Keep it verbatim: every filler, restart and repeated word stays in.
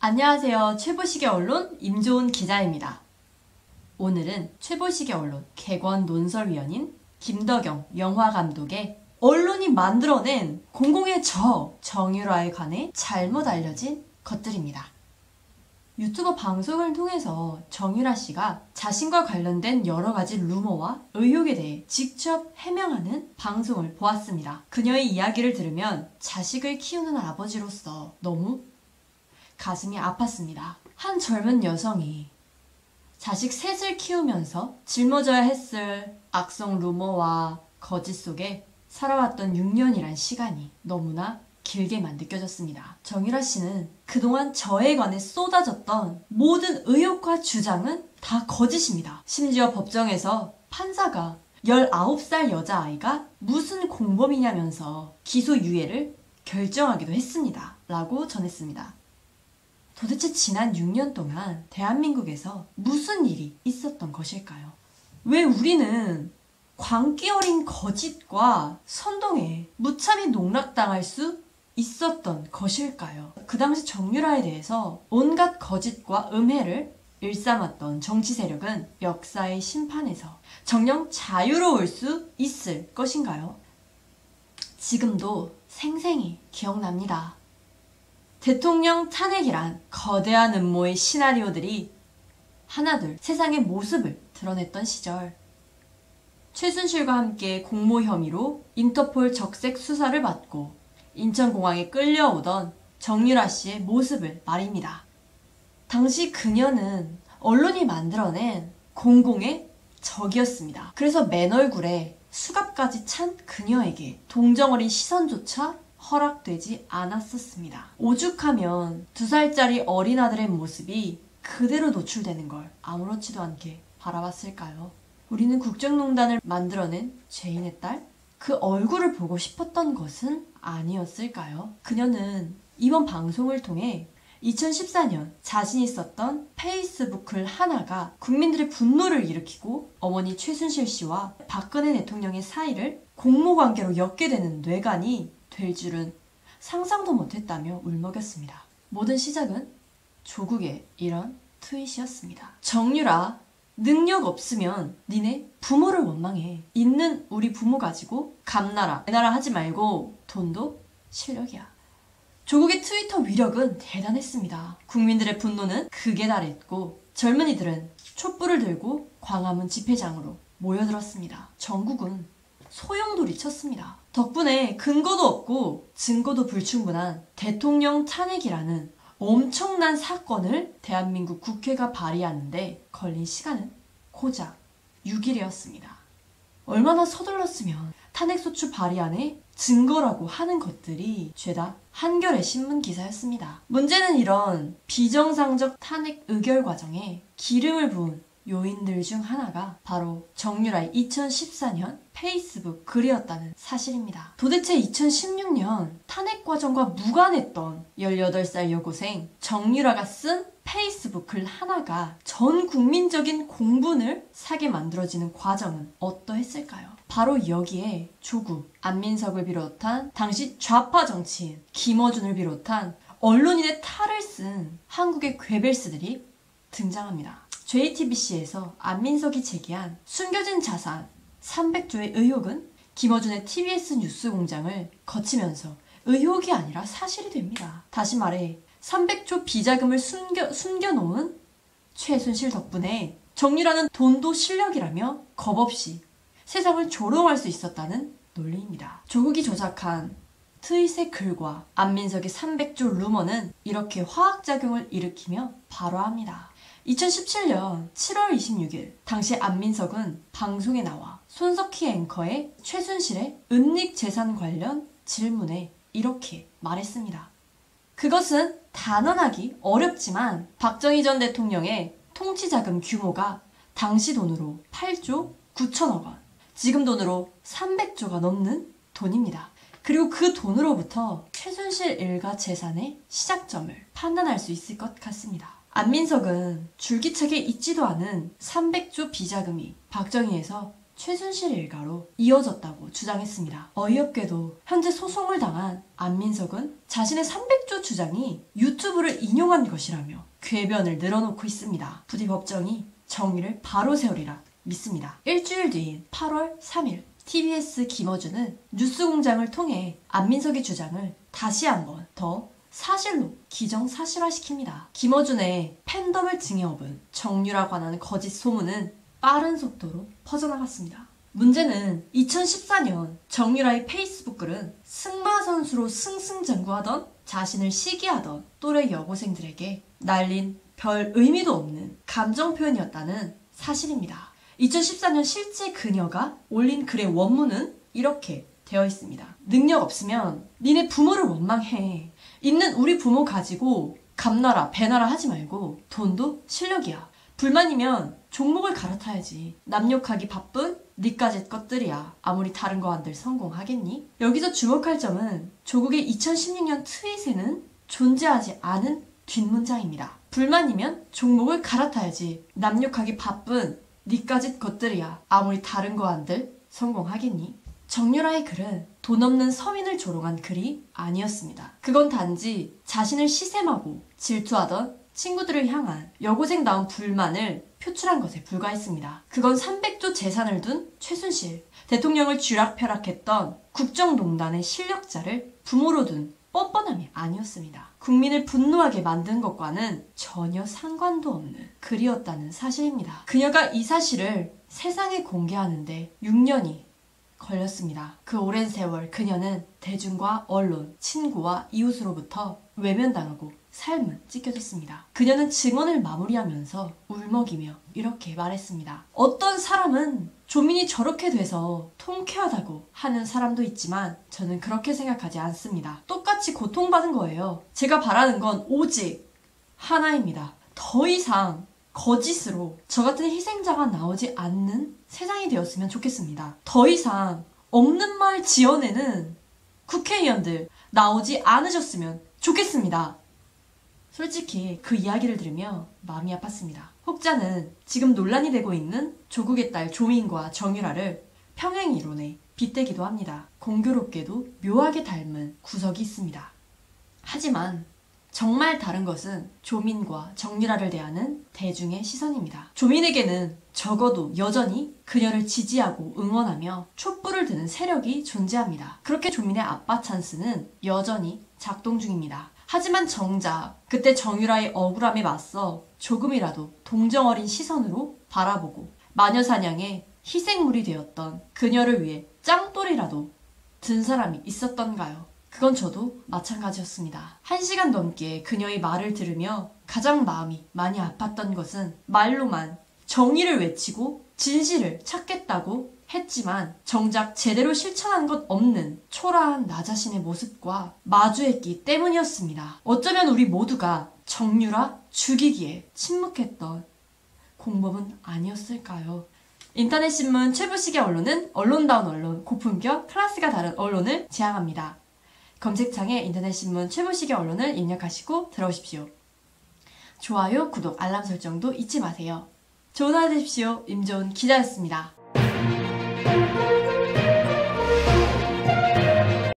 안녕하세요. 최보식의 언론 임조은 기자입니다. 오늘은 최보식의 언론 객원 논설위원인 김덕영 영화감독의 언론이 만들어낸 공공의 저 정유라에 관해 잘못 알려진 것들입니다. 유튜버 방송을 통해서 정유라 씨가 자신과 관련된 여러 가지 루머와 의혹에 대해 직접 해명하는 방송을 보았습니다. 그녀의 이야기를 들으면 자식을 키우는 아버지로서 너무 가슴이 아팠습니다. 한 젊은 여성이 자식 셋을 키우면서 짊어져야 했을 악성 루머와 거짓 속에 살아왔던 육 년이란 시간이 너무나 길게만 느껴졌습니다. 정유라 씨는 그동안 저에 관해 쏟아졌던 모든 의혹과 주장은 다 거짓입니다. 심지어 법정에서 판사가 열아홉 살 여자아이가 무슨 공범이냐면서 기소유예를 결정하기도 했습니다. 라고 전했습니다. 도대체 지난 육 년 동안 대한민국에서 무슨 일이 있었던 것일까요? 왜 우리는 광기 어린 거짓과 선동에 무참히 농락당할 수 있었던 것일까요? 그 당시 정유라에 대해서 온갖 거짓과 음해를 일삼았던 정치 세력은 역사의 심판에서 정녕 자유로울 수 있을 것인가요? 지금도 생생히 기억납니다. 대통령 탄핵이란 거대한 음모의 시나리오들이 하나둘 세상의 모습을 드러냈던 시절, 최순실과 함께 공모 혐의로 인터폴 적색 수사를 받고 인천공항에 끌려오던 정유라 씨의 모습을 말입니다. 당시 그녀는 언론이 만들어낸 공공의 적이었습니다. 그래서 맨 얼굴에 수갑까지 찬 그녀에게 동정어린 시선조차 허락되지 않았었습니다. 오죽하면 두 살짜리 어린아들의 모습이 그대로 노출되는 걸 아무렇지도 않게 바라봤을까요? 우리는 국정농단을 만들어낸 죄인의 딸? 그 얼굴을 보고 싶었던 것은 아니었을까요? 그녀는 이번 방송을 통해 이천십사 년 자신이 썼던 페이스북 글 하나가 국민들의 분노를 일으키고 어머니 최순실 씨와 박근혜 대통령의 사이를 공모관계로 엮게 되는 뇌관이 될 줄은 상상도 못했다며 울먹였습니다. 모든 시작은 조국의 이런 트윗이었습니다. 정유라, 능력 없으면 니네 부모를 원망해. 있는 우리 부모 가지고 감나라, 내나라 하지 말고 돈도 실력이야. 조국의 트위터 위력은 대단했습니다. 국민들의 분노는 극에 달했고 젊은이들은 촛불을 들고 광화문 집회장으로 모여들었습니다. 전국은 소용돌이 쳤습니다. 덕분에 근거도 없고 증거도 불충분한 대통령 탄핵이라는 엄청난 사건을 대한민국 국회가 발의하는데 걸린 시간은 고작 육 일이었습니다. 얼마나 서둘렀으면 탄핵소추 발의안에 증거라고 하는 것들이 죄다 한겨레 신문 기사였습니다. 문제는 이런 비정상적 탄핵 의결 과정에 기름을 부은 요인들 중 하나가 바로 정유라의 이천십사 년 페이스북 글이었다는 사실입니다. 도대체 이천십육 년 탄핵 과정과 무관했던 열여덟 살 여고생 정유라가 쓴 페이스북 글 하나가 전 국민적인 공분을 사게 만들어지는 과정은 어떠했을까요? 바로 여기에 조국, 안민석을 비롯한 당시 좌파 정치인 김어준을 비롯한 언론인의 탈을 쓴 한국의 괴벨스들이 등장합니다. 제이티비씨에서 안민석이 제기한 숨겨진 자산 삼백조의 의혹은 김어준의 티비에스 뉴스공장을 거치면서 의혹이 아니라 사실이 됩니다. 다시 말해 삼백조 비자금을 숨겨, 숨겨놓은 최순실 덕분에 정유라는 돈도 실력이라며 겁없이 세상을 조롱할 수 있었다는 논리입니다. 조국이 조작한 트윗의 글과 안민석의 삼백조 루머는 이렇게 화학작용을 일으키며 발화합니다. 이천십칠 년 칠월 이십육일 당시 안민석은 방송에 나와 손석희 앵커의 최순실의 은닉 재산 관련 질문에 이렇게 말했습니다. 그것은 단언하기 어렵지만 박정희 전 대통령의 통치자금 규모가 당시 돈으로 팔조 구천억 원, 지금 돈으로 삼백조가 넘는 돈입니다. 그리고 그 돈으로부터 최순실 일가 재산의 시작점을 판단할 수 있을 것 같습니다. 안민석은 줄기차게 있지도 않은 삼백조 비자금이 박정희에서 최순실 일가로 이어졌다고 주장했습니다. 어이없게도 현재 소송을 당한 안민석은 자신의 삼백조 주장이 유튜브를 인용한 것이라며 궤변을 늘어놓고 있습니다. 부디 법정이 정의를 바로 세우리라 믿습니다. 일주일 뒤인 팔월 삼일 티비에스 김어준은 뉴스공장을 통해 안민석의 주장을 다시 한번 더 사실로 기정사실화시킵니다. 김어준의 팬덤을 등에 업은 정유라 관한 거짓 소문은 빠른 속도로 퍼져나갔습니다. 문제는 이천십사년 정유라의 페이스북 글은 승마 선수로 승승장구하던 자신을 시기하던 또래 여고생들에게 날린 별 의미도 없는 감정 표현이었다는 사실입니다. 이천십사년 실제 그녀가 올린 글의 원문은 이렇게 되어 있습니다. 능력 없으면 니네 부모를 원망해. 있는 우리 부모 가지고 감나라 배나라 하지 말고 돈도 실력이야. 불만이면 종목을 갈아타야지. 남욕하기 바쁜 니까짓 것들이야. 아무리 다른 거 한들 성공하겠니? 여기서 주목할 점은 조국의 이천십육년 트윗에는 존재하지 않은 뒷문장입니다. 불만이면 종목을 갈아타야지. 남욕하기 바쁜 니까짓 것들이야. 아무리 다른 거 한들 성공하겠니? 정유라의 글은 돈 없는 서민을 조롱한 글이 아니었습니다. 그건 단지 자신을 시샘하고 질투하던 친구들을 향한 여고생다운 불만을 표출한 것에 불과했습니다. 그건 삼백조 재산을 둔 최순실, 대통령을 쥐락펴락했던 국정농단의 실력자를 부모로 둔 뻔뻔함이 아니었습니다. 국민을 분노하게 만든 것과는 전혀 상관도 없는 글이었다는 사실입니다. 그녀가 이 사실을 세상에 공개하는데 육 년이 걸렸습니다. 그 오랜 세월 그녀는 대중과 언론, 친구와 이웃으로부터 외면당하고 삶은 찢겨졌습니다. 그녀는 증언을 마무리하면서 울먹이며 이렇게 말했습니다. 어떤 사람은 조민이 저렇게 돼서 통쾌하다고 하는 사람도 있지만 저는 그렇게 생각하지 않습니다. 똑같이 고통받은 거예요. 제가 바라는 건 오직 하나입니다. 더 이상 거짓으로 저 같은 희생자가 나오지 않는 세상이 되었으면 좋겠습니다. 더 이상 없는 말 지어내는 국회의원들 나오지 않으셨으면 좋겠습니다. 솔직히 그 이야기를 들으며 마음이 아팠습니다. 혹자는 지금 논란이 되고 있는 조국의 딸 조민과 정유라를 평행이론에 빗대기도 합니다. 공교롭게도 묘하게 닮은 구석이 있습니다. 하지만 정말 다른 것은 조민과 정유라를 대하는 대중의 시선입니다. 조민에게는 적어도 여전히 그녀를 지지하고 응원하며 촛불을 드는 세력이 존재합니다. 그렇게 조민의 아빠 찬스는 여전히 작동 중입니다. 하지만 정작 그때 정유라의 억울함에 맞서 조금이라도 동정 어린 시선으로 바라보고 마녀사냥의 희생물이 되었던 그녀를 위해 짱돌이라도 든 사람이 있었던가요? 그건 저도 마찬가지였습니다. 한 시간 넘게 그녀의 말을 들으며 가장 마음이 많이 아팠던 것은 말로만 정의를 외치고 진실을 찾겠다고 했지만 정작 제대로 실천한 것 없는 초라한 나 자신의 모습과 마주했기 때문이었습니다. 어쩌면 우리 모두가 정유라 죽이기에 침묵했던 공범은 아니었을까요? 인터넷신문 최부식의 언론은 언론다운 언론, 고품격, 클래스가 다른 언론을 지향합니다. 검색창에 인터넷신문 최부식의 언론을 입력하시고 들어오십시오. 좋아요, 구독, 알람 설정도 잊지 마세요. 좋은 하루 되십시오. 임좋은 기자였습니다.